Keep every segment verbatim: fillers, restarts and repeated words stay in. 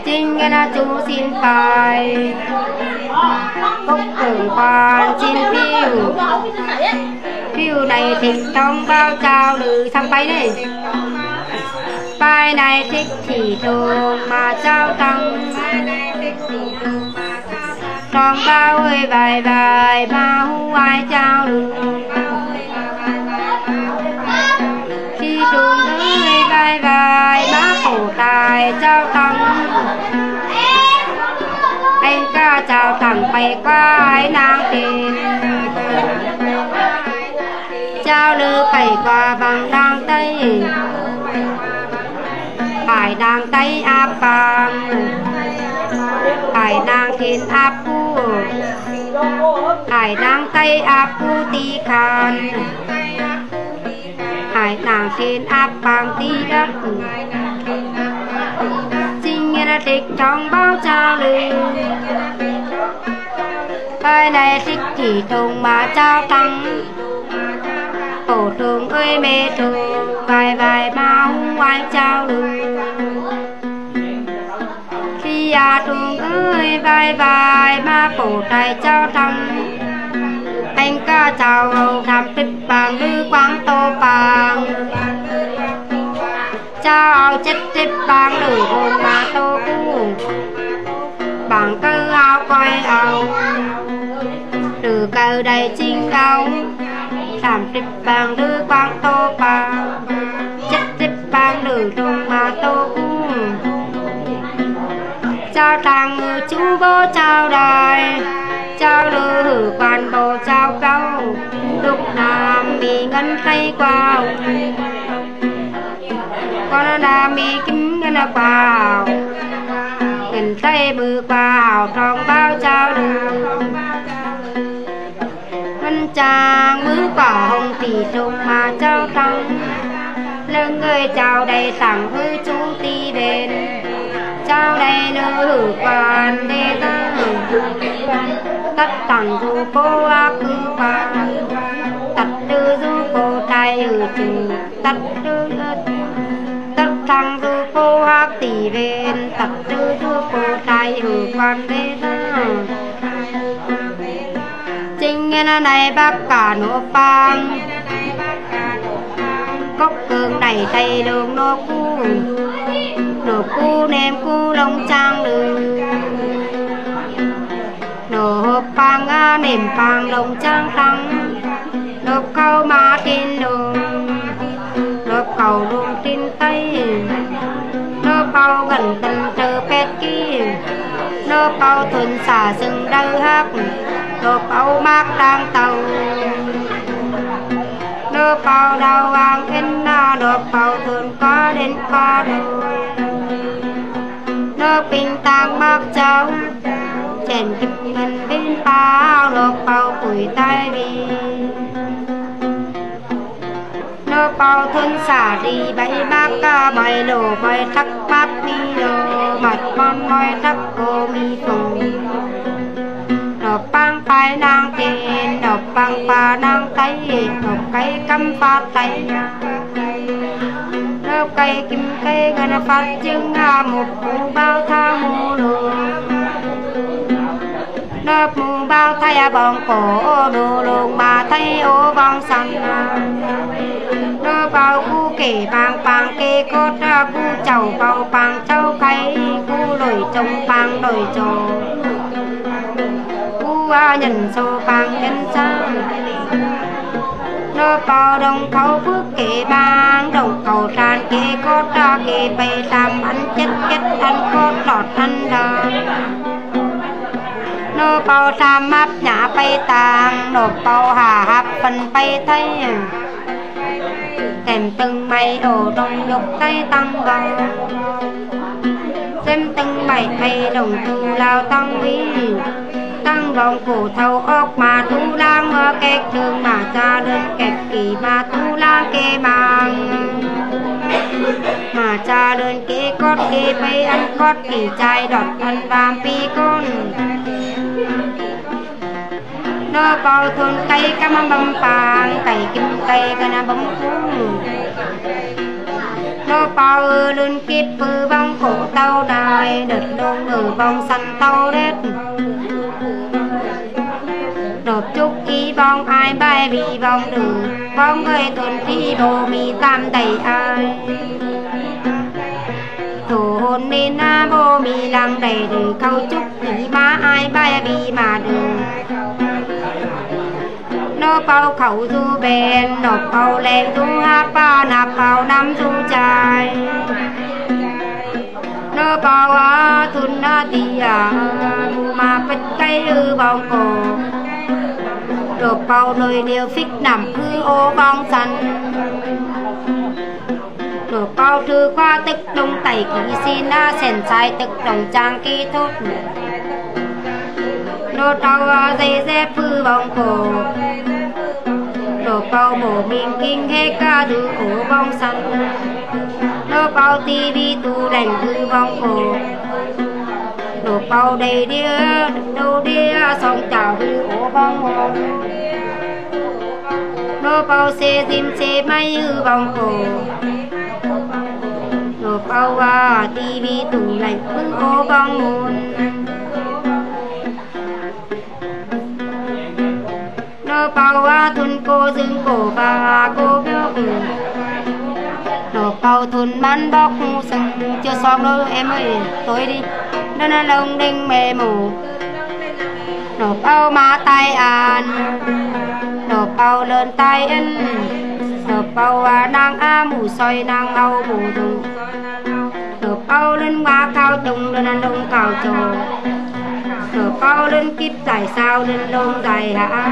chính là chú xin phải cốc tưởng quan xin phiêu phiêu này thích trong bao trao lử sang bay này bài này thích thì thường mà trao tăng trong bao ơi vài vài mà hu ai trao lử khi đường ơi vài vài má cổ tài trao tăng anh ca chào thẳng bay qua ai nàng tiền trao lư bay qua bằng đăng tây bài đăng tây áp bằng bài nàng thiên áp cu bài đăng tây áp cu ti khan bài nàng thiên áp bằng ti đất chính là thích trong bao trao lư bài này thích thì thùng mà trao tăng cổ thường ơi mê thường vài vài mà hung ai trao lư khi à thường ơi vài vài mà cổ tài trao tăng anh ca chào hầu tham tích bằng lư quang tô bằng chào chất tích bằng lư hồn mà tô cu bằng cơ áo quay áo từ cơ đầy chính áo tham tích bằng lư quang tô bằng chất tích bằng lư hồn mà tô cu chào thằng người chú bố chào đời chào lư hử quan bồ chào cao lúc nam mi ngân tay qua con nam mi kim ngân qua ngân tay bự qua trong bao chào lư ngân chàng mứ quả hồng tỷ trùng mà chào tăng lưng người chào đầy tặng hư chú ti bên chào đây lư hử quan đê ta tất tặng du cô ác cư qua tất tư du cô trai hử trừ tất tư tất thăng du cô ác tỷ bên tất tư du cô trai hử quan đê ta chính nghe này bác cả nô bang cốc cường đẩy tay đường nô cu nô cu nêm cu lông trang lư nô hộp bang á nêm bang lông trang tăng nộp câu má tin đường nộp cầu đường tin tây nộp câu gần tình trơ pet kia nộp câu thuần xả sừng đau hắc nộp câu mát đang tàu nộp câu đầu vàng in na nộp câu thuần có đến có đôi nộp bình tàng bác cháu chèn kịp ngân bên bao nộp câu củi tay đi nộp câu thuần xả đi bay bác ca bay lồ bay thắc bác đi lồ mặt con nói thắc cô mi phùng nộp băng phải nàng tiền nộp băng phá nàng tay nộp cây cắm phát tay nộp cây kim cây ngân phát chứng một cụ bao tha mù đồ nộp mù bao thay bóng cổ đồ lùng mà thay ô vong sẵn nộp bao cu kể bang bang kê cốt cu chầu bao bang châu khay cu lồi trông bang lồi trồ nhận số bằng nhân sang nô bao đồng khâu phước kê bang đồng cầu tràn kê cốt ra kê bày tam ăn chất chất ăn cốt lọt ăn đàn nô bao tam áp nhã bay tàng nô bao hà hạp phần bay thay kèm từng mây ổ đồng dục tay tăng vào xem từng mây mây đồng tu lao tăng vi tăng vòng cổ thâu ốc mà tu lang ở kẹt trường mà cha đơn kẹt kỳ mà tu lang kê bằng mà cha đơn kê cót kê bay ăn cót kỳ trai đọt ăn vàng pi con nó bao thôn cây cam băm phàng cây kim cây cana bấm phun nó bao luôn kịp bư băng cổ tàu đài đợt đông ở vòng săn tàu đét đột chúc ý vòng ai bài vì vòng nữ vòng người tuần thi đồ mì tam đầy ai thủ hôn nên na vô mì lăng đầy đời câu chúc ý má ai bài vì mà đường nó bao khẩu du bền nộp bao lên du hát ba nạp bao năm du trai nó bao á thun na tì à mù mà bích cây ư vòng cổ nộp bao nơi điều phích nằm ư ô vòng săn nộp bao thư khoa tích đông tẩy ký xin na sèn sai tức đồng trang kỹ thuật nó trao dây dép ư vòng cổ nộp bao bổ mình kinh hết cả thứ ổ vòng săn nộp bao tivi tu đành ư vòng cổ nộp bao đầy đĩa đâu đĩa xong chào ư ổ vòng hồ nộp bao xe tim xe máy ư vòng cổ nộp bao à tivi tu đành ư ổ vòng hồn nộp bao à thun cô dương cổ và cô béo ừ nộp bao thun bắn bóc sừng chưa xong đâu em ơi tối đi nó là lông đinh mề mù nộp bao má tay an nộp bao lên tay in nộp bao à đang a mù xoay đang âu mù thùng nộp bao lên má cao trùng lên ăn đông cao trồ nộp bao lên kíp dài sao lên đông dài hả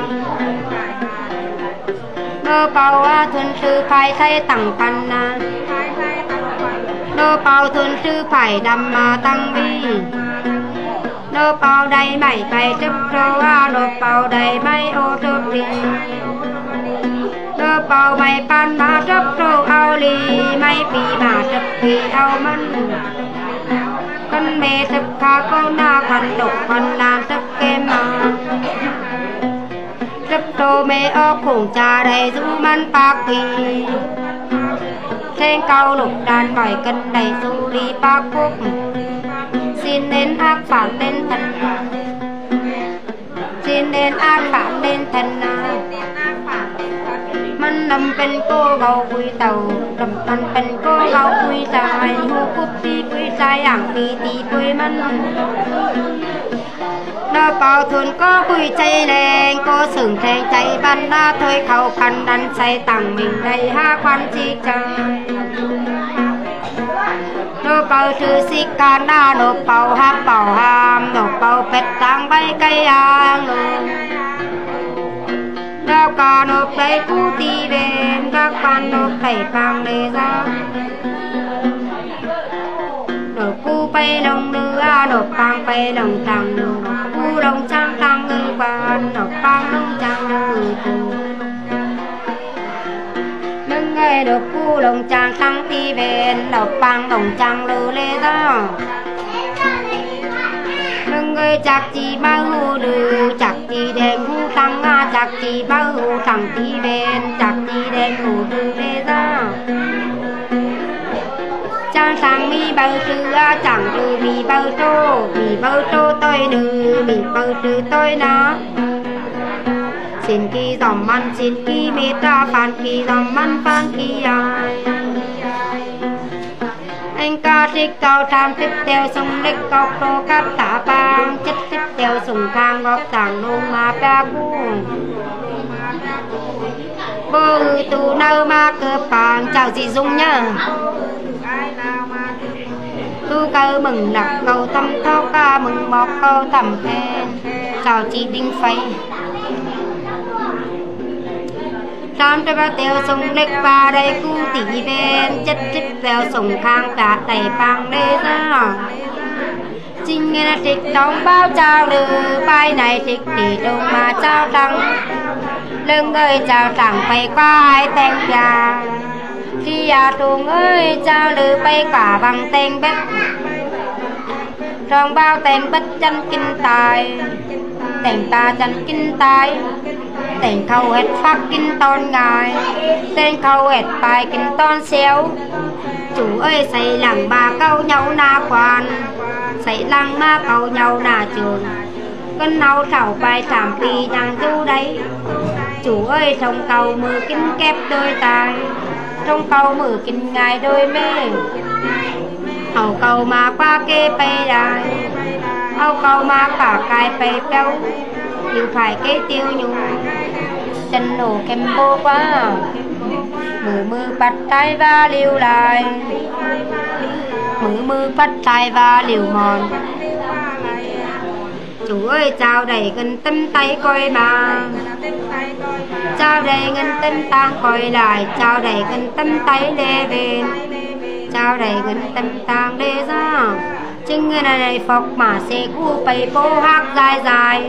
nộp bao à thuần sư phải thay tặng phần à nộp bao thuần sư phải đầm mà tăng vi nộp bao đầy mày bay chấp rô à nộp bao đầy mày ô chấp đi nộp bao mày pan mà chấp rô ao lì mày bì mà chấp bì ao mân con mẹ chấp khá con na phần độc phần làm chấp kem mà chấp rô mẹ ốc khủng trà đầy du măn bạc bì trên cao lục đàn bảy cân đầy du đi bác quốc xin đến ác phản lên thần xin đến ác phản lên thầnมันนำเป็นโก้เกาคุยเต่าดำมันเป็นโก้เกาคุยใจหูคุบตีคุยใจอย่างตีตีคุยมันน้าเป่าทุนก็คุยใจแรงก็สึ่งแทงใจบันดาถอยเข้าคันดันใส่ตั้งมิ่งได้ห้าควันจีใจน้าเป่าถือสิการหน้าน้าเป่าฮักเป่าหามน้าเป่าเป็ดต่างใบไก่ยางน้ากาโนไปกูตีเบนกักปันโนไปปังเลยจ้าโนกูไปลงเรือโนปังไปลงจังโนกูลงจังตังเงินบานโนปังลงจังเงินกูนึงไงโนกูลงจังตังตีเบนโนปังลงจังเลยเลยจ้าngười chặt chỉ bao hù đừ chặt chỉ đèn hù tăng à chặt chỉ bao hù tăng tí bên chặt chỉ đèn hù đừ lê ra chẳng sang mi bao trừ à chẳng trừ mi bao trô mi bao trô tôi đừ mi bao trừ tôi nó xin kỳ dòng man xin kỳ mê tra phản kỳ dòng man phản kỳ ai anh ca trích cao tham tiếp theo sông lích cọc tô cát tả bang chất tiếp theo sùng khang góp tàng nông mà ba cu bơ tu nâu ma cơ bang chào chị Dung nhá tu cơ mừng nặc cầu thăm thao ca mừng bọc câu thầm khen chào chị Đinh Phay tam trái bao tiêu sông lệch ba đây cu tỷ bên chất trích theo sông khang cả tay bang đê ra chính nghe là trích đóng bao trao lư bài này trích đi đâu mà trao trắng lưng ơi trao trắng bay qua hai tên già khi à tuồng ơi trao lư bay quả bằng tên bếp trong bao tên bếp chân kinh tài tên ta chân kinh tài tên khâu hết phát kinh ton ngài tên khâu hết bài kinh ton xéo chủ ơi xây làng bà câu nhau na quan xảy lăng ma cầu nhau na trường cân nấu thảo bài thảm phi nàng du đấy chủ ơi trong cầu mưa kinh kép đôi tài trong cầu mưa kinh ngài đôi mê hầu cầu mà qua kê bay đài hầu cầu mà cả cài bay đâu yêu phải kế tiêu nhung chân nổ kem bô quá mưa mưa bắt tay và liều lại mưa mưa bắt tay và liều mòn chủ ơi chào đầy gần tâm tay coi mà chào đầy gần tâm tang coi lại chào đầy gần tâm tay lê về chào đầy gần tâm tang lê ra chừng người này phọc mà xe cu bay bố hát dài dài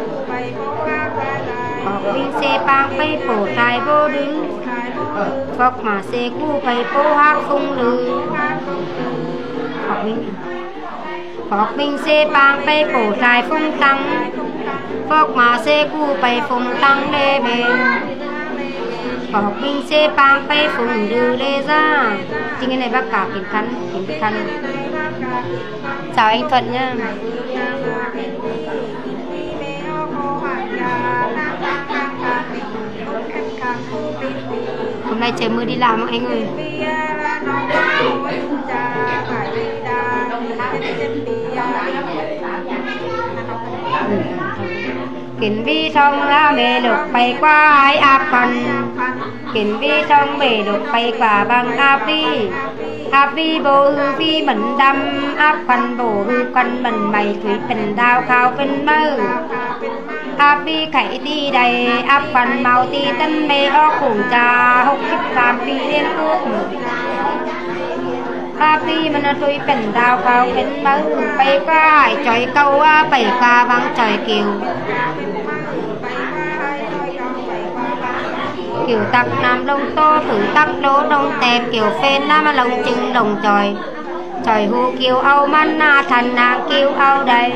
phọc viên xe bang bay bổ trai vô đứng phọc mà xe cu bay bố hát không lư phọc viên phọc viên xe bang bay bổ trai phong tăng phọc mà xe cu bay phong tăng lê bên phọc viên xe bang bay phong lư lê ra chừng người này bác cả kiểm khăn kiểm khăn. Chào anh Thuận nhá. Hôm nay trời mưa đi làm không anh ơi? Kính vi thông ra mê lục bay qua ai áp phần kính vi thông mê lục bay qua bằng áp đi áp vi bồ hư vi mẫn đâm áp phần bồ hư con mẫn mày thủy bình đào khao bên mơ áp vi khải đi đầy áp phần màu ti tân mê o khủng trà hốc kích làm vi liên ước áp vi mình thủy bình đào khao bên mơ bay qua hải trời câu bảy ca vắng trời kiều kiểu tắc nam lông tô thử tắc lỗ đông tẹp kiểu phên nam lông trưng đồng trời trời hù kiều âu man na thần nàng kiều âu đây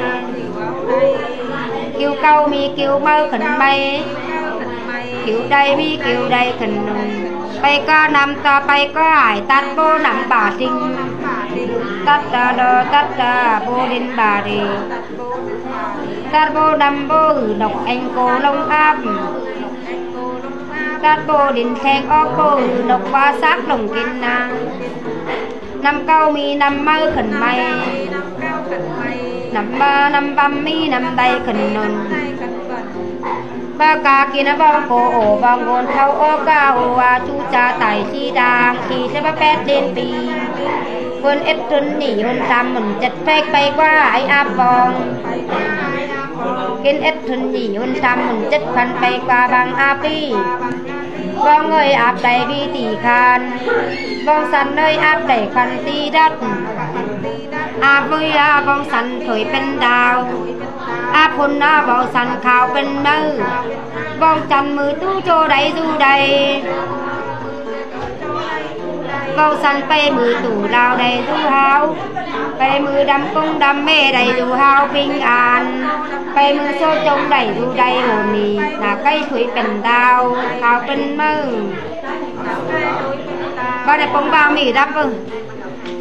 kiều câu mi kiều mơ khẩn bay kiều đây mi kiều đây khẩn bay ca nam ta bay ca hải tát bô nằm bà sinh tát ta đơ tát ta bô đến bà đi tát bô nằm bô hử độc anh cô lông áp tát bô đến khen o cô độc qua sát lồng kinh na năm câu mi năm mơ khẩn may năm ba năm băm mi năm tay khẩn nôn ba ca kia nó vong cổ ổ vong gồn thâu o ca o a chu cha tài chi đàng khi sẽ bắt pet lên pi quân ít tuấn nỉ hôn tam mình chật phép bay qua ai áp vong kinh ít tuấn nỉ hôn tam mình chất khăn bay qua bằng áp đi vong người áp đầy vi tỷ khan vong săn nơi áp đầy khăn ti đất áp với a vong săn thổi bên đào áp hôn a vong săn khao bên mơ vong chăn mưa tu cho đáy du đầy vong săn bay mưa tủ lao đầy du hao bay mưa đâm công đâm mê đầy du hao bình an bay mưa số trông đầy du đầy hồn nì là cây thủy bình đào khao bên mơ ba này bông bao mì đắp vâng